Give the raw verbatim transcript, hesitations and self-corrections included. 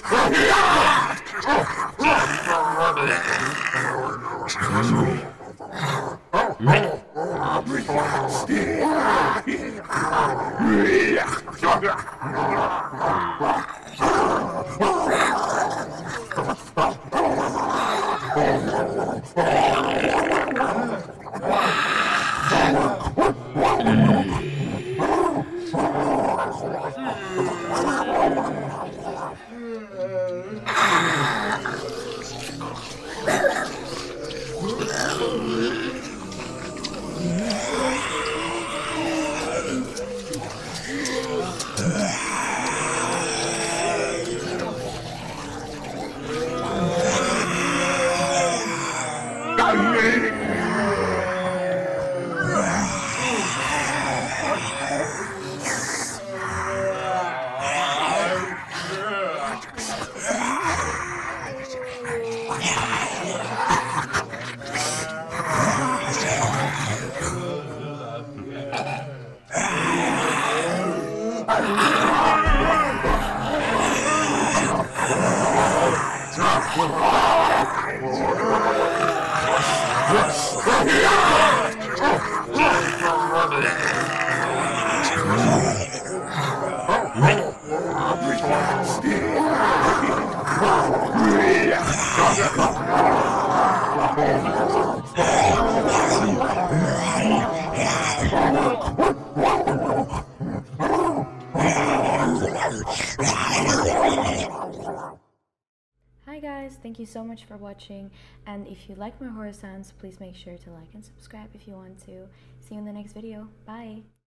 Hi guys, thank you so much for watching, and if you like my horror sounds, please make sure to like and subscribe if you want to. See you in the next video. Bye!